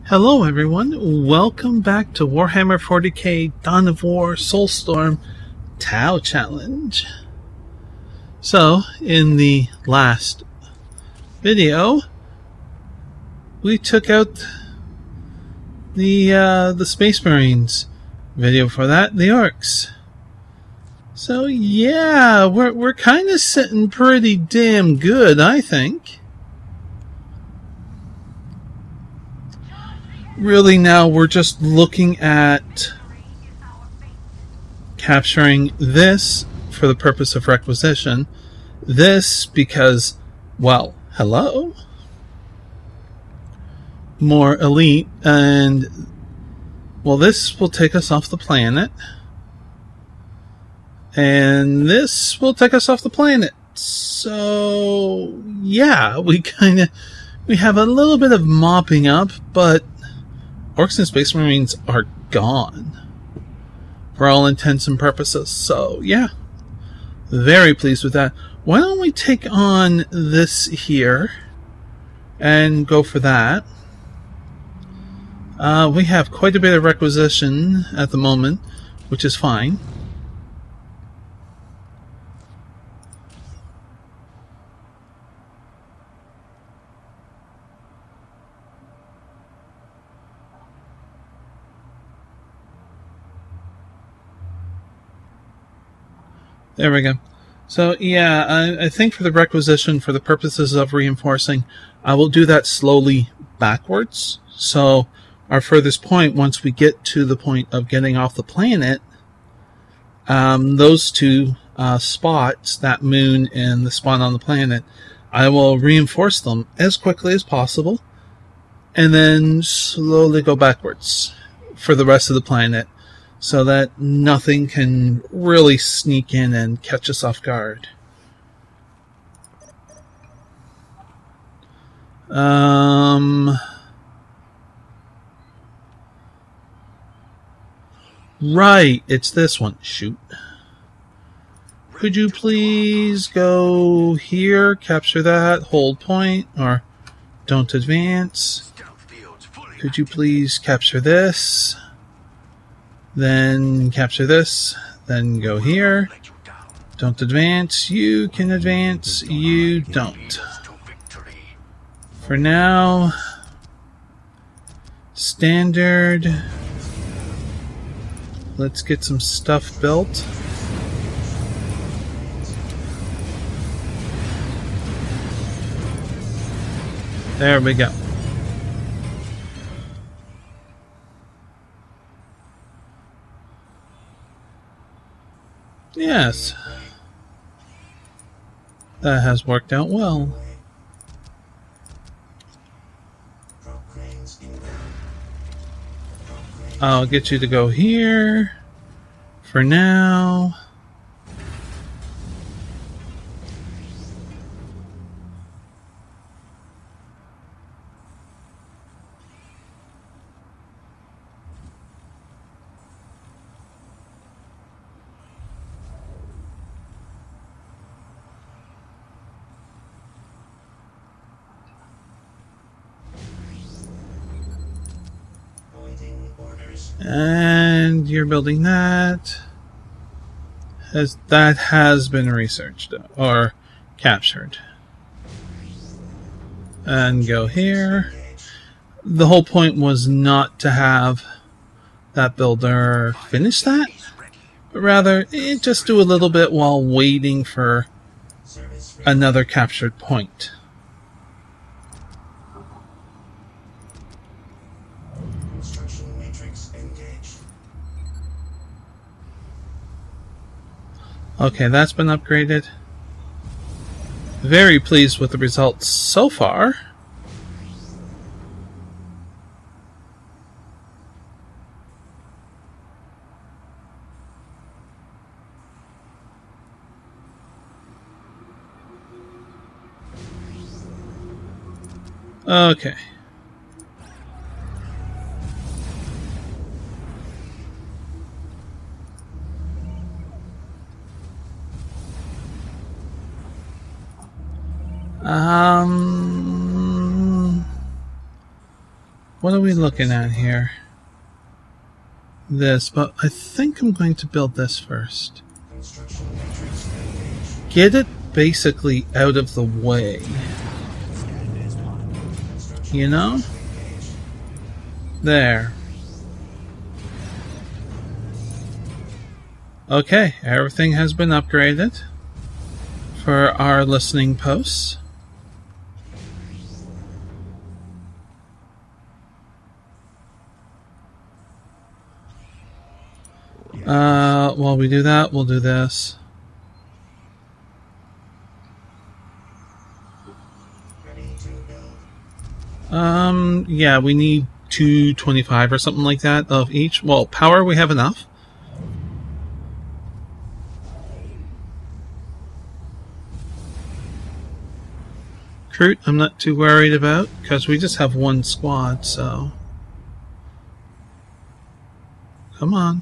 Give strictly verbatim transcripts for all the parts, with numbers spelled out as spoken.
Hello everyone, welcome back to Warhammer forty K Dawn of War Soulstorm Tau Challenge. So, in the last video, we took out the uh, the Space Marines. Video for that, the Orcs. So yeah, we're, we're kind of sitting pretty damn good, I think. Really now we're just looking at capturing this for the purpose of requisition. This because, well, hello. More elite, and well, this will take us off the planet. And this will take us off the planet. So yeah, we kind of we have a little bit of mopping up, but Orcs and Space Marines are gone for all intents and purposes. So yeah, very pleased with that. Why don't we take on this here and go for that? Uh, we have quite a bit of requisition at the moment, which is fine. There we go. So yeah, I, I think for the requisition, for the purposes of reinforcing, I will do that slowly backwards. So our furthest point, once we get to the point of getting off the planet, um, those two uh, spots, that moon and the spot on the planet, I will reinforce them as quickly as possible, and then slowly go backwards for the rest of the planet, so that nothing can really sneak in and catch us off guard. Um, right, it's this one. Shoot. Could you please go here, capture that, hold point, or don't advance? Could you please capture this? Then capture this, then go here. Don't advance, you can advance, you don't. For now, standard. Let's get some stuff built. There we go. Yes, that has worked out well. I'll get you to go here for now. And you're building that. As that has been researched or captured. And go here. The whole point was not to have that builder finish that, but rather eh, just do a little bit while waiting for another captured point. Okay, that's been upgraded. Very pleased with the results so far. Okay. Um, what are we looking at here? This, but I think I'm going to build this first. Get it basically out of the way. You know? There. Okay, everything has been upgraded for our listening posts. Uh, while we do that, we'll do this. Um, yeah, we need two twenty-five or something like that of each. Well, power we have enough. Recruit, I'm not too worried about, because we just have one squad, so... Come on.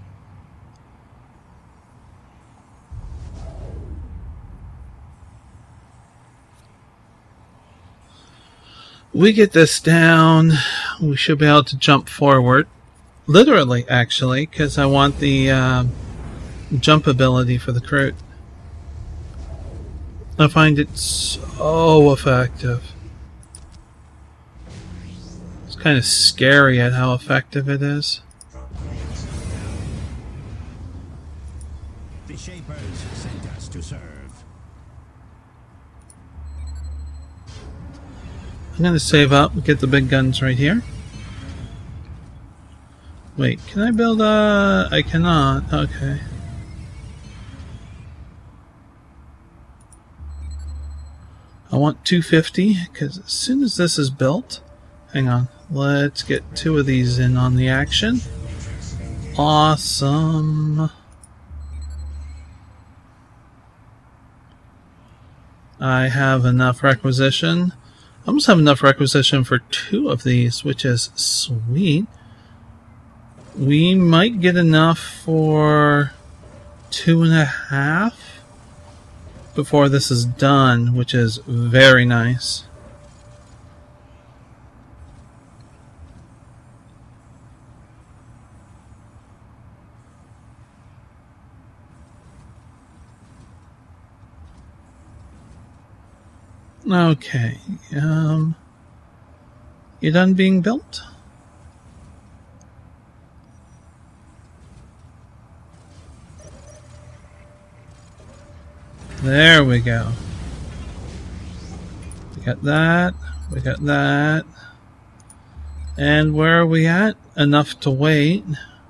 We get this down, we should be able to jump forward. Literally, actually, because I want the uh, jump ability for the Groot. I find it so effective. It's kind of scary at how effective it is. The Shapers sent us to serve. I'm going to save up and get the big guns right here. Wait, can I build a... I cannot. Okay. I want two fifty, because as soon as this is built... Hang on. Let's get two of these in on the action. Awesome. I have enough requisition. I almost have enough requisition for two of these, which is sweet. We might get enough for two and a half before this is done, which is very nice. Okay, um, you done being built? There we go. We got that, we got that. And where are we at? Enough to wait.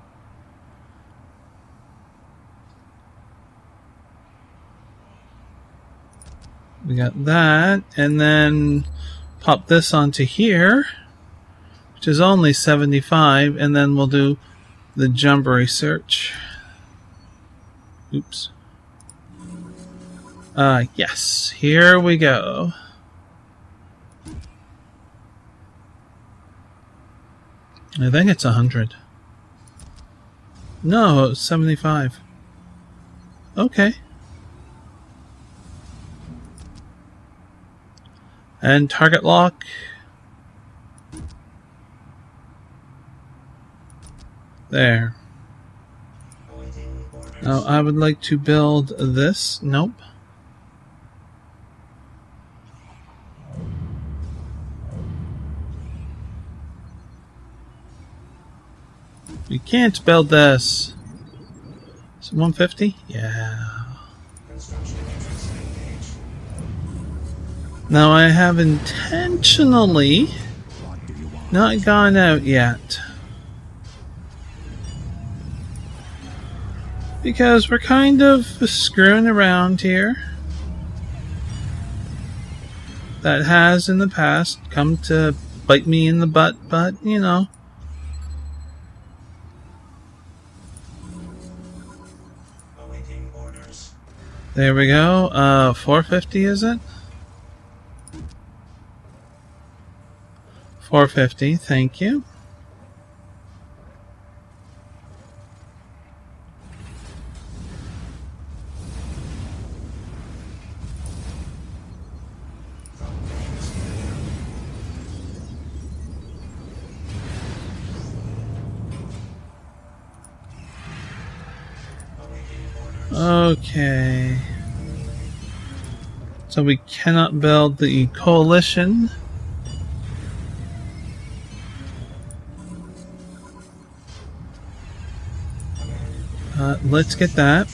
We got that, and then pop this onto here, which is only seventy-five, and then we'll do the jump research. Oops. Uh, yes, here we go. I think it's one hundred. No, it's seventy-five. Okay. And target lock. There. Now I would like to build this. Nope. We can't build this. Is it one fifty? Yeah. Now I have intentionally not gone out yet, because we're kind of screwing around here. That has in the past come to bite me in the butt, but you know. There we go. Uh, four fifty is it? four fifty, thank you. Okay. So we cannot build the coalition. Uh, let's get that.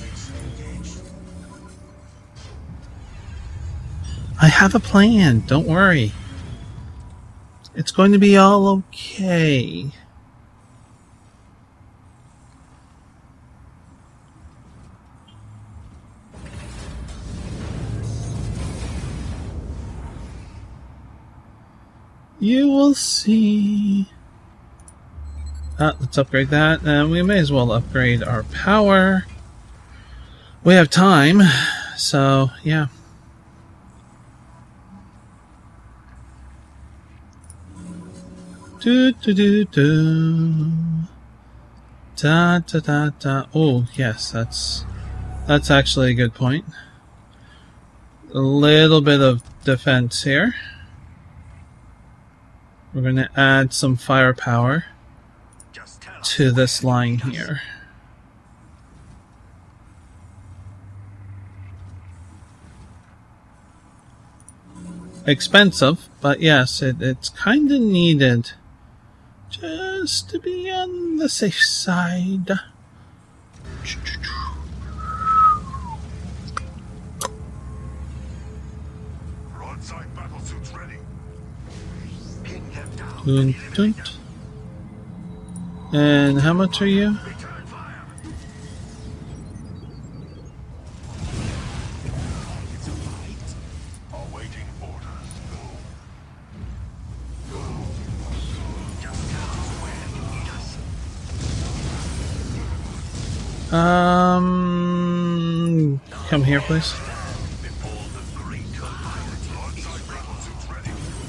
I have a plan, don't worry. It's going to be all okay. You will see. Uh, let's upgrade that, and we may as well upgrade our power. We have time, so yeah. Do do do do. Da da da da. Oh yes, that's that's actually a good point. A little bit of defense here. We're going to add some firepower to this line here. Expensive, but yes, it, it's kind of needed just to be on the safe side. Broadside battle suits ready. Dun, dun. And how much are you? Return fire. It's a fight. Awaiting orders. Go. Just tell us where you need us. Um, come here, please. Before the great broadside battle suits ready.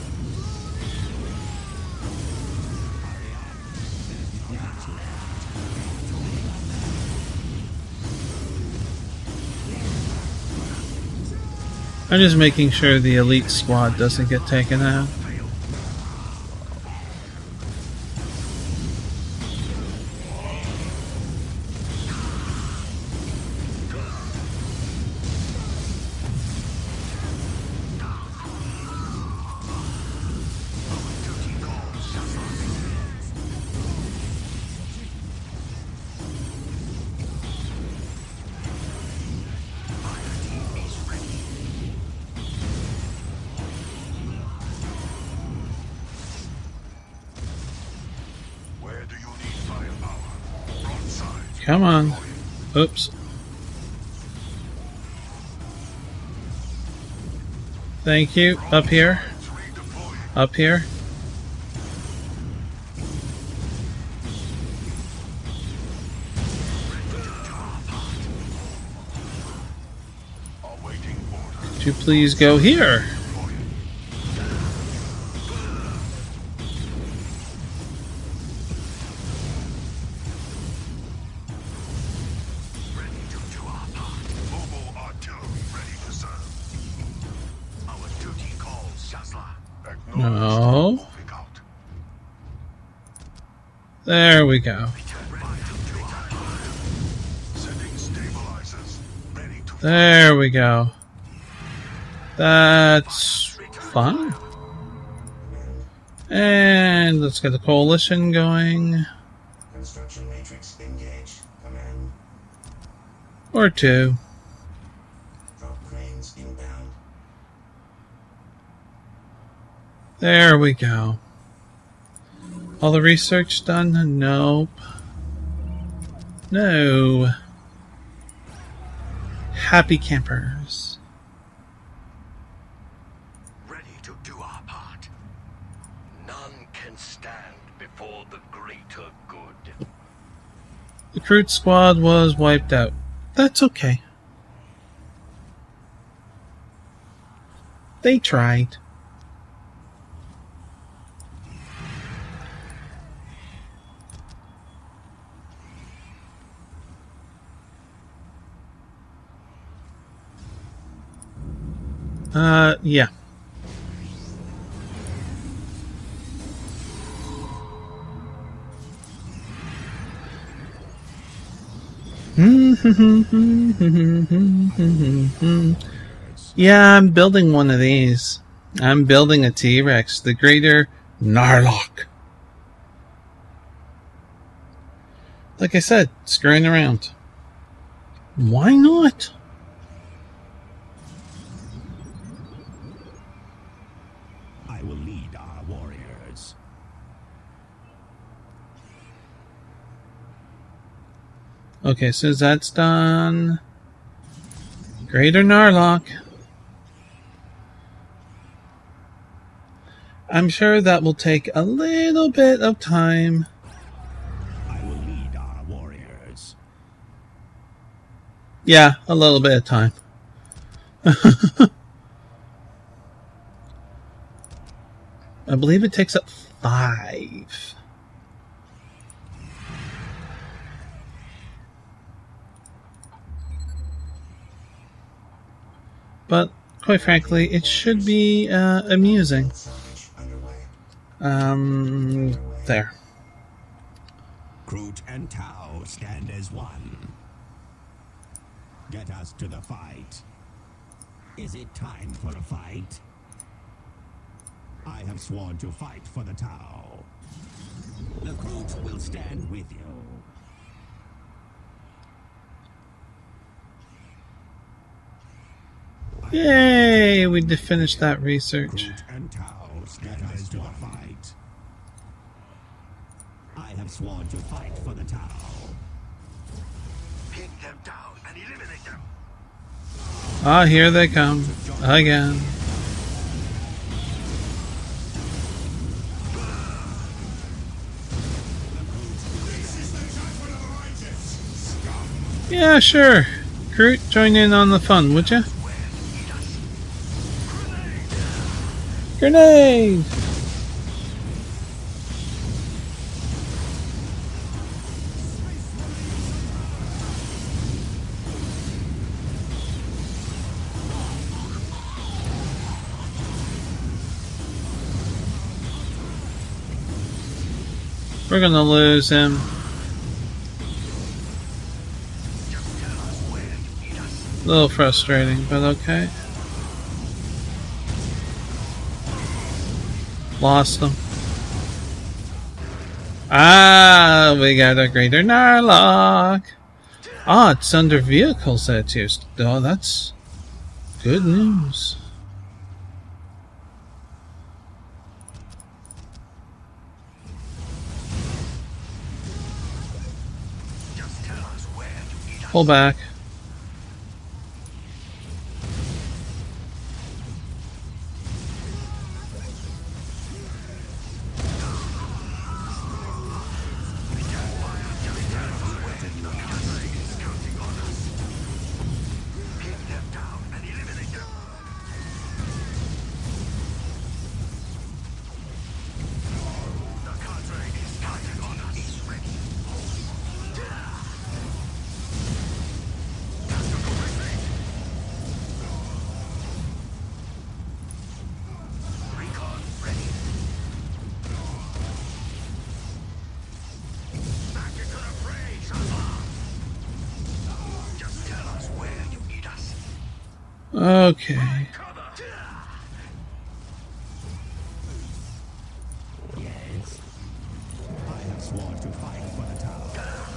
I'm just making sure the elite squad doesn't get taken out. Come on. Oops. Thank you. Up here. Up here. Could you please go here? No. There we go. There we go. That's fine. And let's get the coalition going. Construction matrix engaged. Command. Or two. Drop cranes inbound. There we go. All the research done? Nope. No. Happy campers. Ready to do our part. None can stand before the greater good. The crude squad was wiped out. That's okay. They tried. Uh, yeah. Yeah, I'm building one of these. I'm building a T-Rex, the Great Knarloc. Like I said, screwing around. Why not? I will lead our warriors. Okay, so that's done. Greater Knarloc. I'm sure that will take a little bit of time. I will lead our warriors. Yeah, a little bit of time. I believe it takes up five. But, quite frankly, it should be uh, amusing. Um, there. Groot and Tau stand as one. Get us to the fight. Is it time for a fight? I have sworn to fight for the Tau. The Groot will stand with you. Yay! We did finish that research. Groot and Tau stand as to a fight. I have sworn to fight for the Tau. Pin them down and eliminate them. Ah, here they come. Again. Yeah, sure. Groot, join in on the fun, would you? Grenade! We're gonna lose him. A little frustrating, but okay. Lost them. Ah, we got a Greater Knarloc. Ah, it's under vehicles that's used. Oh, that's good news. Pull back. Okay. Yes. I have sworn to fight for the Tau.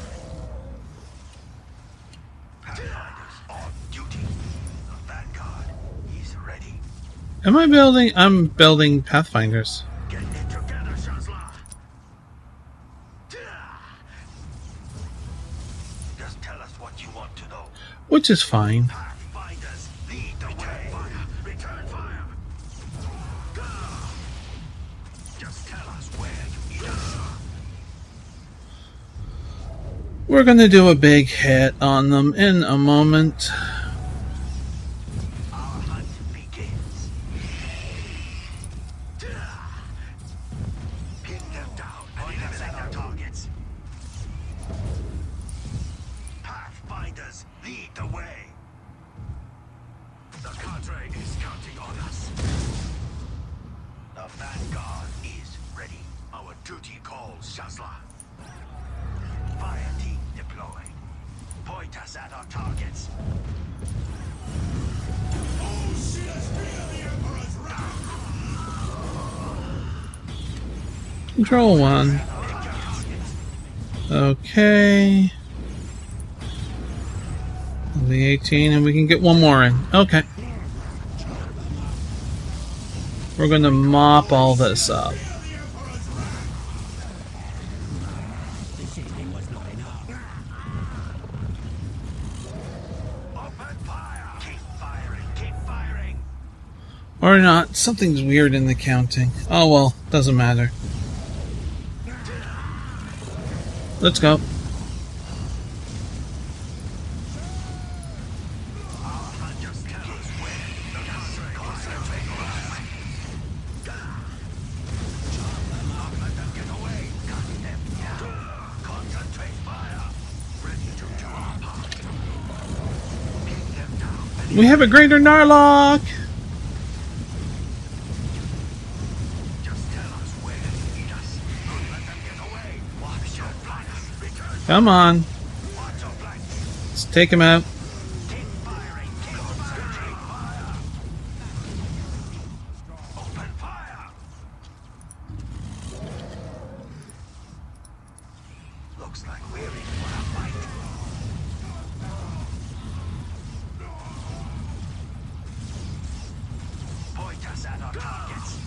Pathfinders on duty. The Vanguard is ready. Am I building? I'm building Pathfinders. Get it together, Shazla. Just tell us what you want to know. Which is fine. Pathfinders, lead the way. Fire. Return fire. Just tell us where you need us. We're gonna do a big hit on them in a moment. Our hunt begins. Pin them down and eliminate their targets. Pathfinders, lead the way. The cadre is counting on us. The Vanguard is ready. Our duty calls, Shazla. Fire team deployed. Point Control one. Okay. The eighteen, and we can get one more in. Okay. We're going to mop all this up. Or not. Something's weird in the counting. Oh well, doesn't matter. Let's go. We have a Great Knarloc! Come on. Let's take him out. Looks like we're in for a fight. Point us at our targets.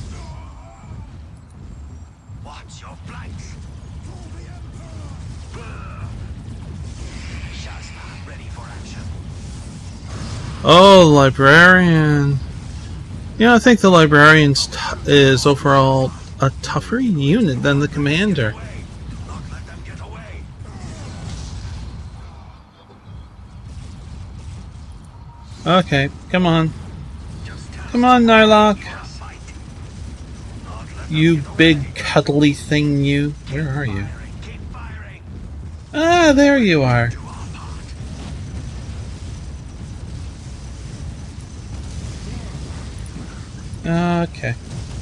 Watch your flanks. Ready for action. Oh, librarian. Yeah, I think the librarian t is overall a tougher unit than the commander. Okay, come on. Come on, Knarloc. You big cuddly thing, you. Where are you? Ah, there you are. Okay.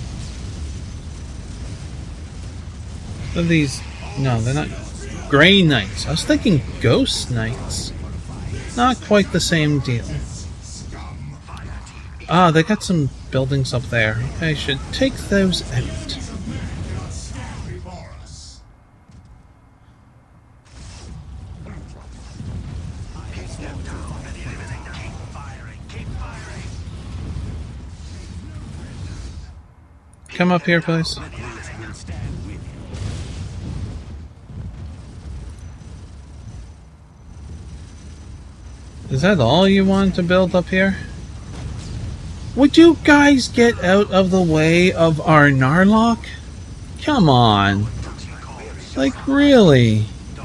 What are these? No, they're not. Grey Knights. I was thinking Ghost Knights. Not quite the same deal. Ah, they got some buildings up there. I should take those out. Come up here, please. Is that all you want to build up here? Would you guys get out of the way of our Knarloc? Come on. Like, really?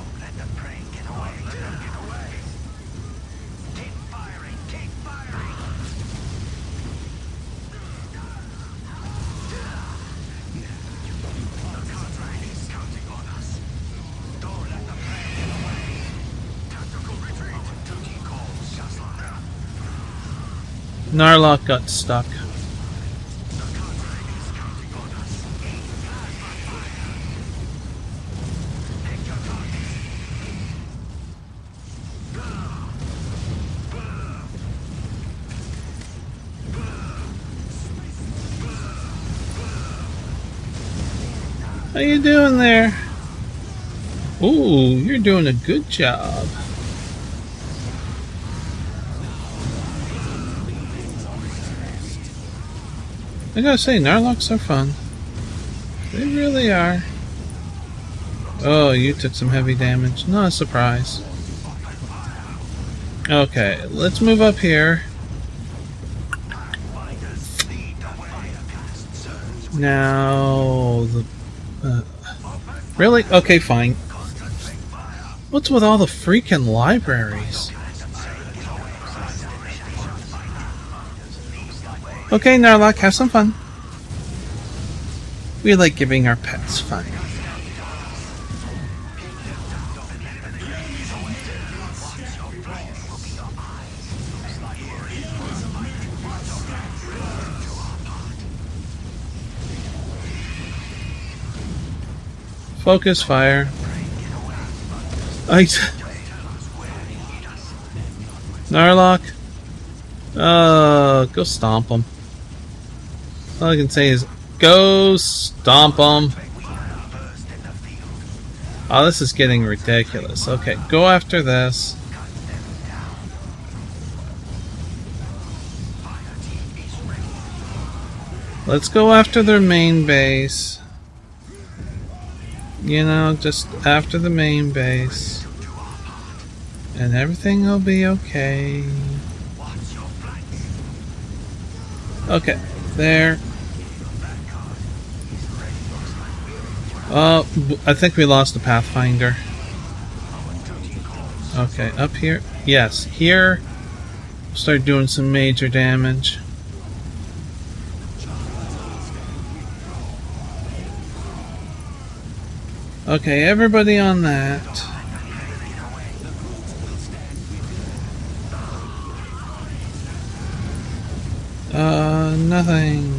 Knarloc got stuck. How you doing there? Ooh, you're doing a good job. I gotta say, Knarlocs are fun. They really are. Oh, you took some heavy damage. Not a surprise. Okay, let's move up here. Now, the... Uh, really? Okay, fine. What's with all the freaking libraries? Okay, Knarloc, have some fun. We like giving our pets fun. Focus fire. I... Knarloc. Uh, go stomp him. All I can say is, go stomp them. Oh, this is getting ridiculous. Okay, go after this. Let's go after their main base. You know, just after the main base. And everything will be okay. Okay, there. Oh, I think we lost the Pathfinder. Okay, up here. Yes, here. Start doing some major damage. Okay, everybody on that. Uh, nothing.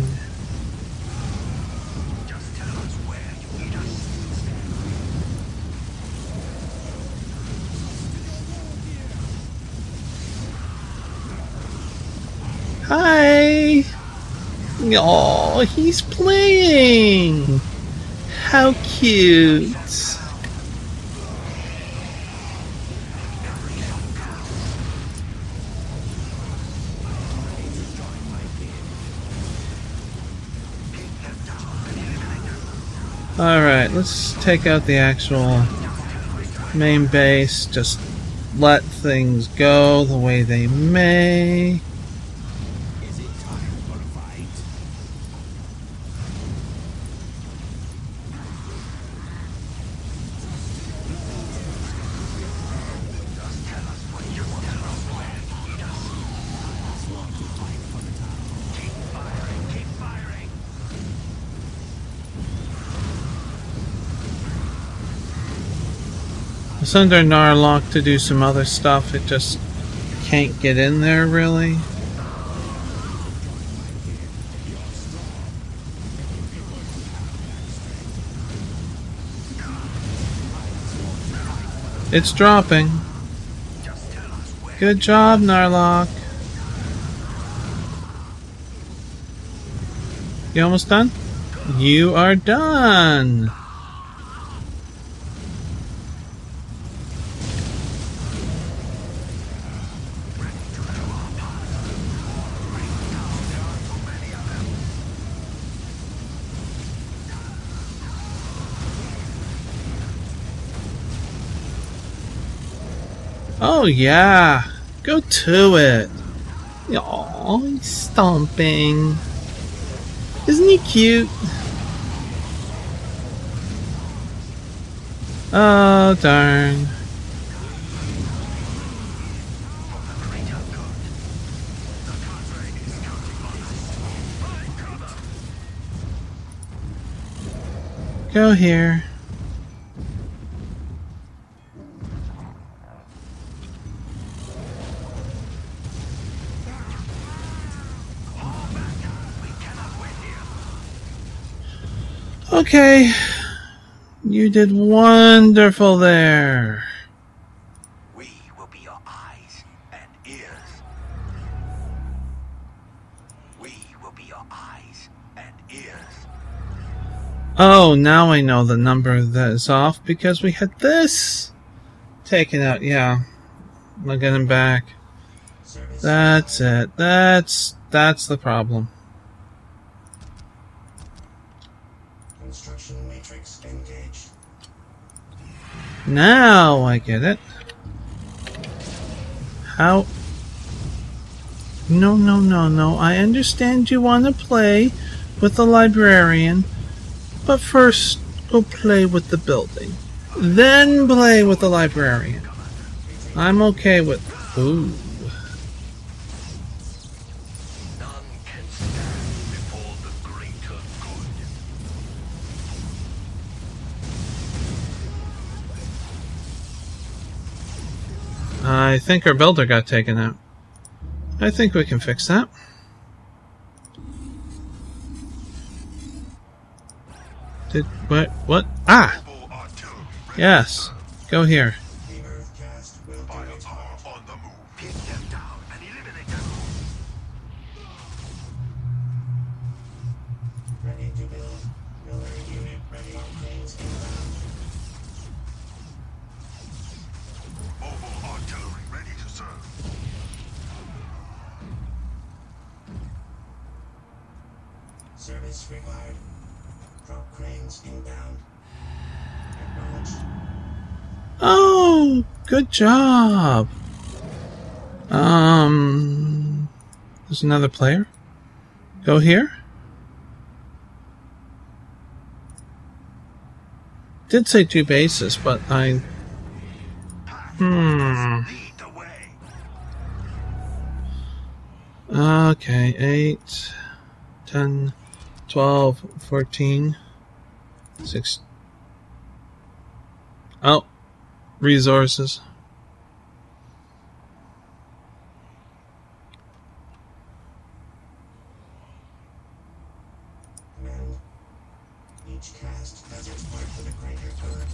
Hi! Oh, he's playing! How cute! Alright, let's take out the actual main base. Just let things go the way they may. Is it time for a fight? It's under Knarloc to do some other stuff. It just can't get in there really. It's dropping. Good job, Knarloc. You almost done? You are done. Oh yeah, go to it. Aw, he's stomping. Isn't he cute? Oh darn. Go here. Okay, you did wonderful there. We will be your eyes and ears. We will be your eyes and ears. Oh, now I know the number that is off because we had this taken out. Yeah, I'll get him back. That's it. That's that's the problem. Construction matrix engaged. Now I get it. How? No, no, no, no. I understand you want to play with the librarian, but first go play with the building. Then play with the librarian. I'm okay with... Ooh. None can stand before the greater good. I think our builder got taken out. I think we can fix that. Did what? What? Ah! Yes. Go here. The Earth cast will do its part. On the move. Pin them down and eliminate them. Ready to build. Miller unit ready. Planes inbound. Service required. Drop cranes inbound. Acknowledged. Oh, good job. Um, there's another player. Go here. Did say two bases, but I... Hmm. Okay, eight, ten, twelve, fourteen, six... Oh, resources. Command. Each cast has its part for the greater good.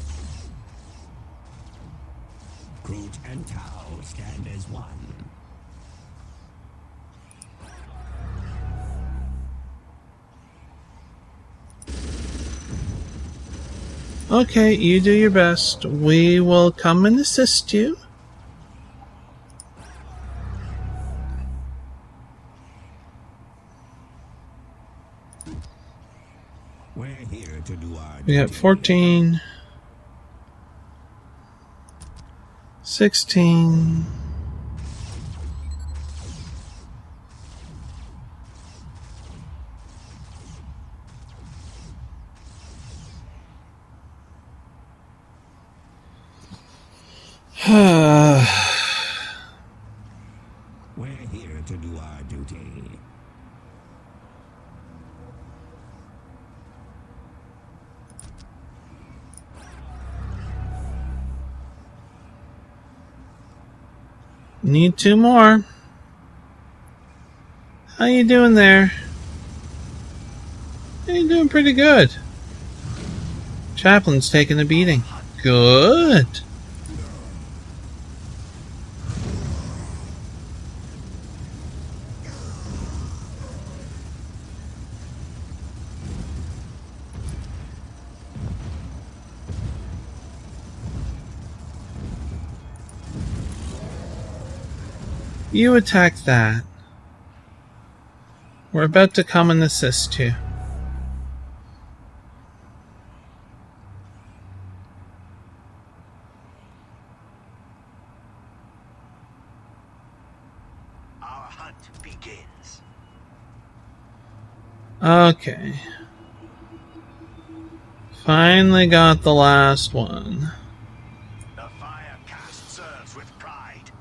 Groot and Tau stand as one. Okay, you do your best. We will come and assist you. We're here to do our We got duty. fourteen, sixteen, We're here to do our duty. Need two more. How you doing there? You're doing pretty good. Chaplain's taking a beating. Good. You attack that. We're about to come and assist you. Our hunt begins. Okay. Finally got the last one. The fire cast serves with pride.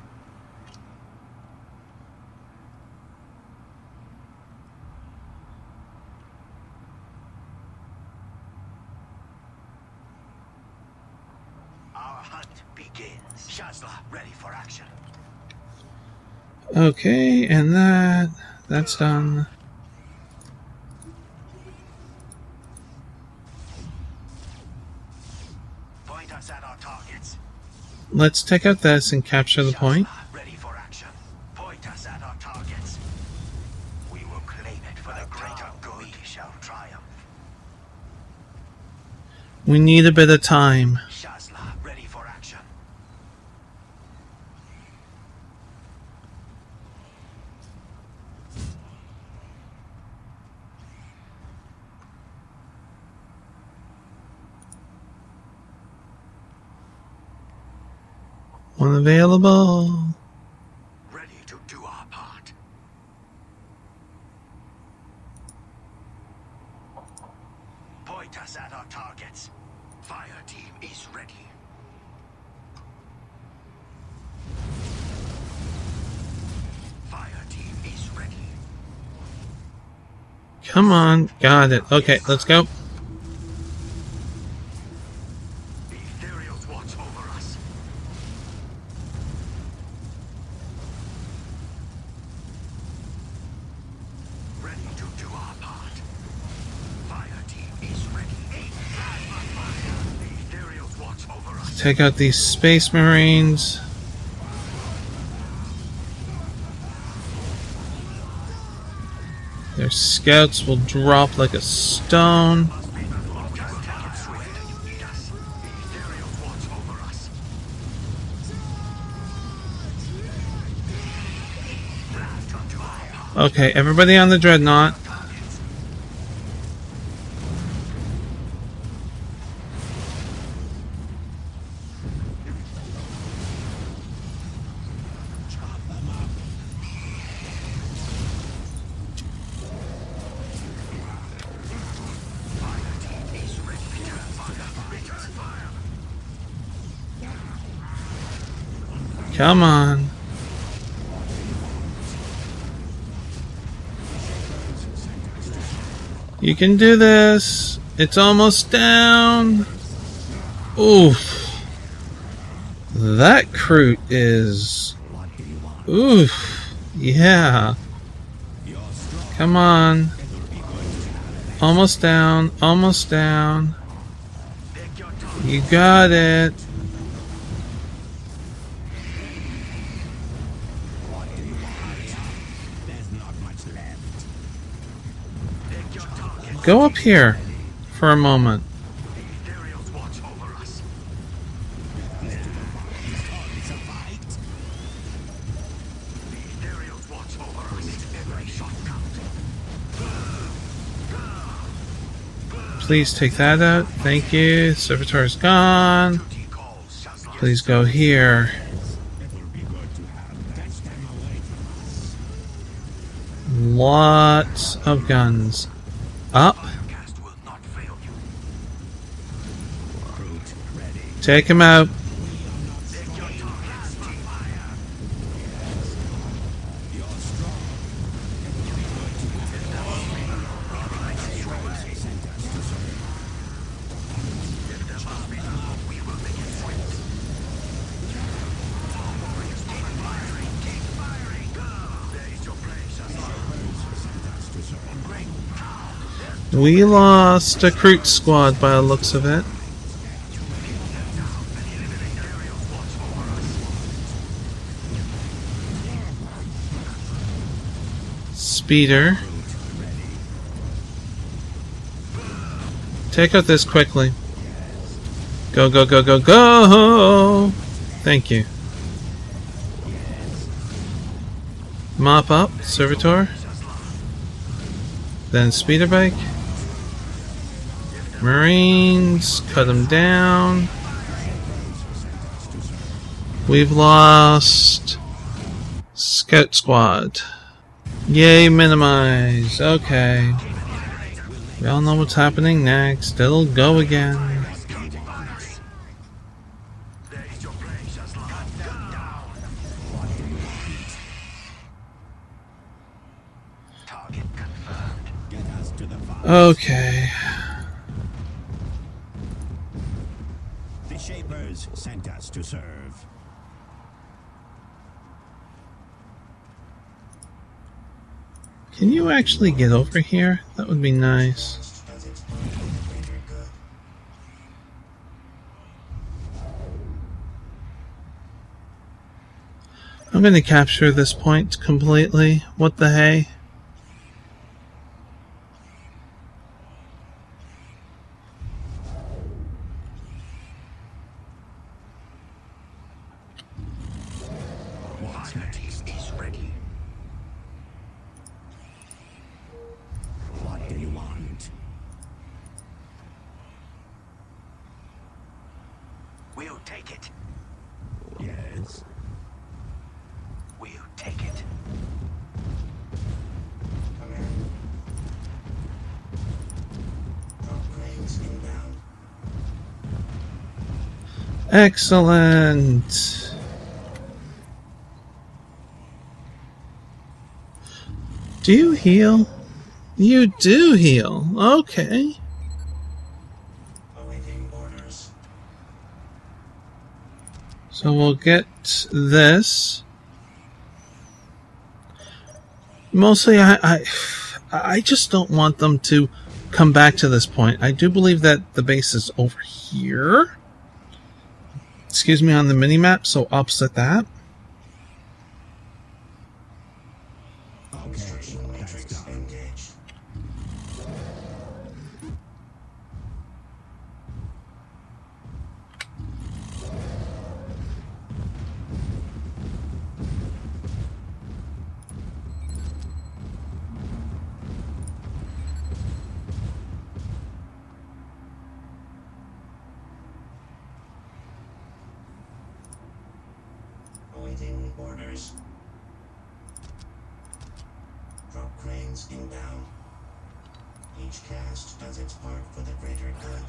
Our hunt begins. Shazla, ready for action. Okay, and that... that's done. Point us at our targets. Let's take out this and capture the point. Shazla, ready for action. Point us at our targets. We will claim it for the greater good. We shall triumph. We need a bit of time. Shazla, ready for action. One available. Ready to do our part. Point us at our targets. Fire team is ready. Fire team is ready. Come on. Got it. Okay, let's go. The ethereals watch over us. Ready to do our part. Fire team is ready. The ethereals watch over us. Take out these Space Marines. Their scouts will drop like a stone. Must be the Lord. Just take it swift. You need us. The ethereals watch over us. Blast onto our part. Okay, everybody on the Dreadnought. Come on. You can do this. It's almost down. Oof. That Kroot is... Oof. Yeah. Come on. Almost down. Almost down. You got it. Go up here for a moment. Please take that out. Thank you. Servitor is gone. Please go here. Lots of guns. Up. Take him out. We lost a Kroot squad by the looks of it. Speeder. Take out this quickly. Go, go, go, go, go! Thank you. Mop up, Servitor. Then Speeder Bike. Marines, cut them down. We've lost Scout Squad. Yay, minimize. Okay. We all know what's happening next. It'll go again. Okay. The Shapers sent us to serve. Can you actually get over here? That would be nice. I'm going to capture this point completely. What the hey? Excellent. Do you heal? You do heal. Okay. Awaiting orders. So we'll get this. Mostly, I, I, I just don't want them to come back to this point. I do believe that the base is over here. Excuse me, on the mini-map, so opposite that. Construction matrix engaged. Awaiting orders. Drop cranes inbound. Each cast does its part for the greater good.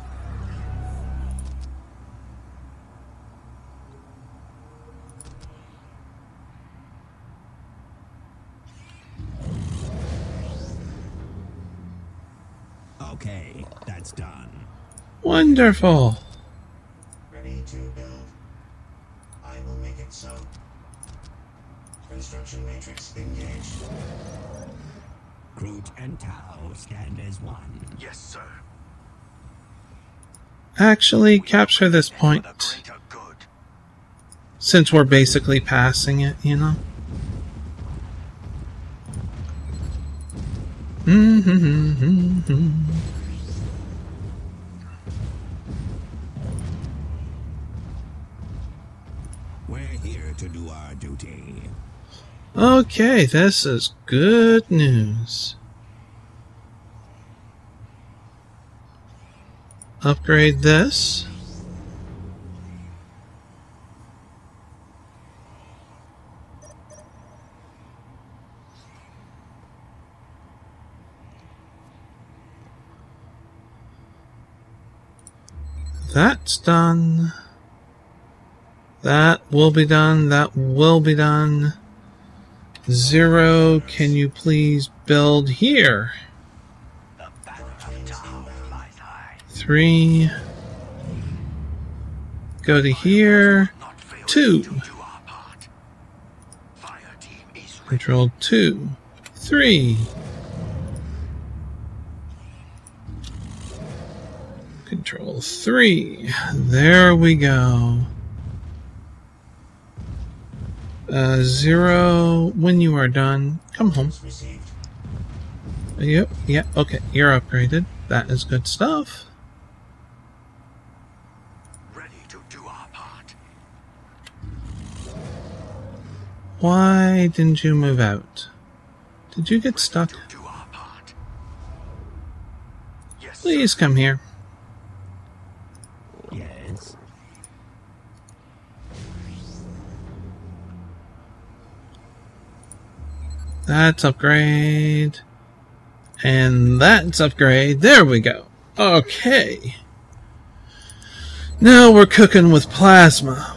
Okay, that's done. Wonderful. Ready to build? I will make it so. Construction matrix engaged. Groot and Tau stand as one. Yes, sir. Actually, capture this For point, the greater good. since we're basically passing it, you know? Mm-hmm. We're here to do our duty. Okay, this is good news. Upgrade this. That's done. That will be done. That will be done. Zero, can you please build here? The banner of Tau flies high. Three. Go to here. Not fail Two. to do our part. Fire team is ready. Control two. Three. Control three. There we go. Uh, zero. When you are done, come home. Received. Yep. Yeah. Okay. You're upgraded. That is good stuff. Ready to do our part. Why didn't you move out? Did you get stuck? To do our part. Yes, sir. Please come here. Yes. That's upgrade. And that's upgrade. There we go. Okay. Now we're cooking with plasma.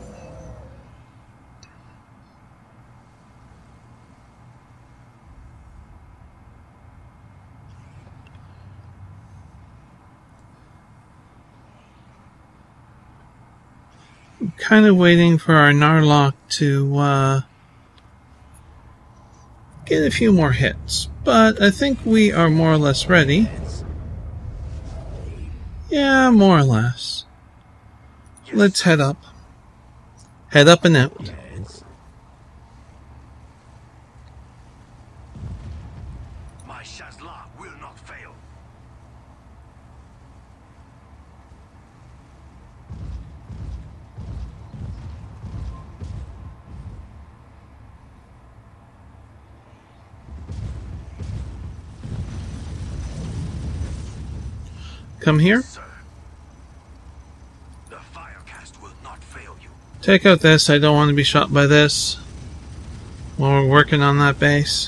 I'm kind of waiting for our Knarloc to uh, get a few more hits, but I think we are more or less ready. Yeah, more or less. Let's head up. Head up and out. Yes. My Shazla will not fail. Come here. Sir. The Firecast will not fail you. Take out this. I don't want to be shot by this while we're working on that base.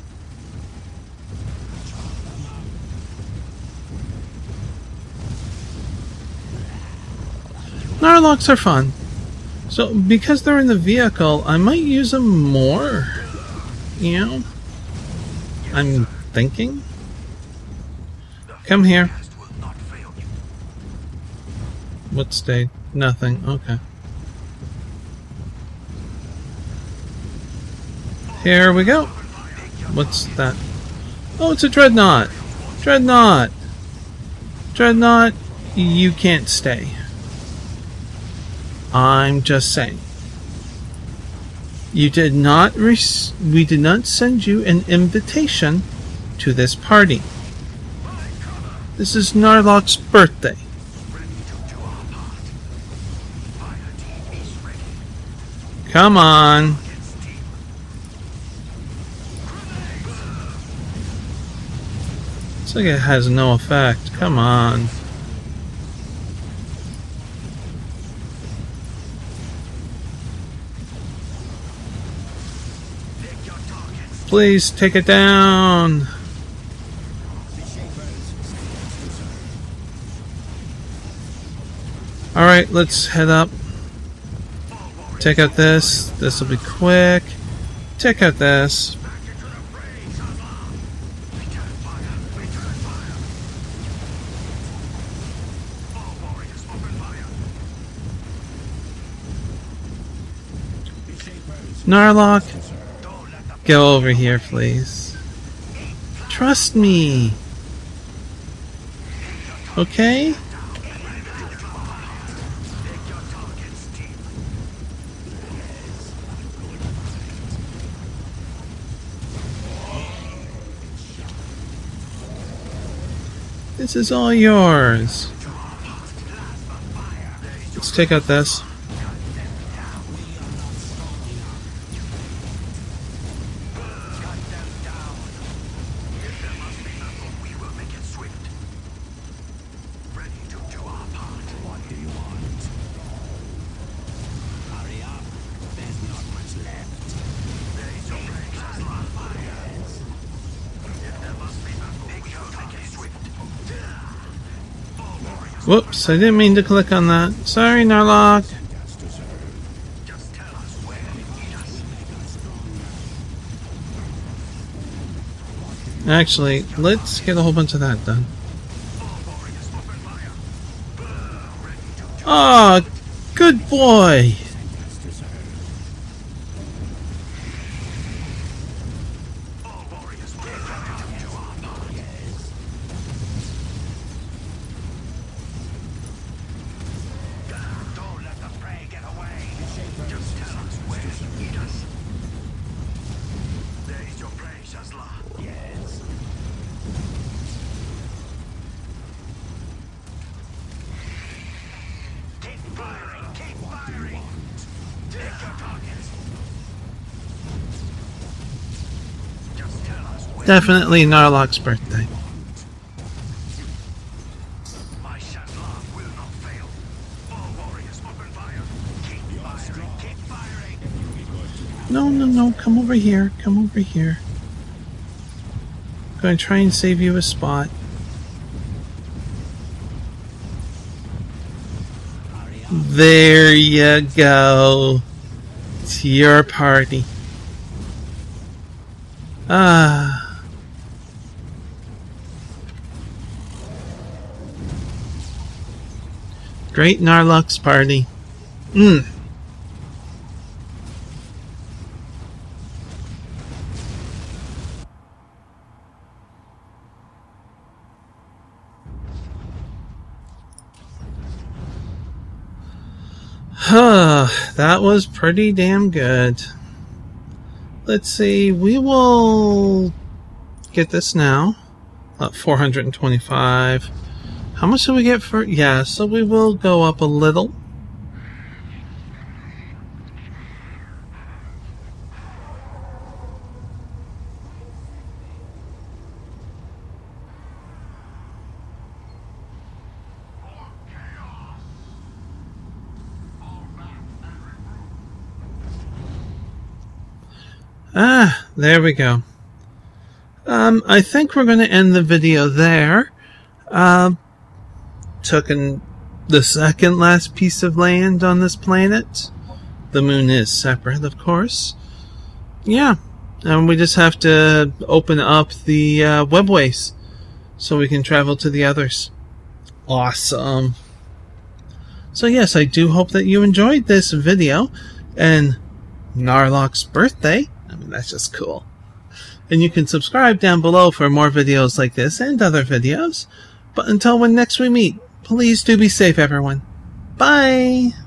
Knarlocs are fun. So, because they're in the vehicle, I might use them more. You know? I'm thinking. The Come here. Firecast will not fail you. What state? Nothing. Okay. Here we go. What's that? Oh, it's a dreadnought. Dreadnought. Dreadnought, you can't stay. I'm just saying. You did not rec- we did not send you an invitation to this party. This is Knarloc's birthday. Ready to do our part. Fire team is ready. Come on. Against team. It's like it has no effect. Come on. Pick your targets. Please take it down. Alright, let's head up. Take out this. This will be quick. Take out this. Back into the fray, Shazla. Return fire. Return fire. Knarloc, go over here, please. Trust me. Okay? This is all yours. Let's take out this. Whoops, I didn't mean to click on that. Sorry, Knarloc. Actually, let's get a whole bunch of that done. Ah, oh, good boy. Definitely Knarloc's birthday. No, no, no, come over here, come over here. I'm going to try and save you a spot. There you go. It's your party. Ah. Great Knarloc's party. Mmm. Huh, that was pretty damn good. Let's see, we will get this now. Uh, four hundred twenty-five. How much do we get for... Yeah, so we will go up a little. Ah, there we go. Um, I think we're going to end the video there. Uh, took an, the second last piece of land on this planet. The moon is separate, of course. Yeah, and we just have to open up the uh, webways so we can travel to the others. Awesome. So yes, I do hope that you enjoyed this video and Knarloc's birthday. I mean, that's just cool. And you can subscribe down below for more videos like this and other videos. But until when next we meet, please do be safe, everyone. Bye!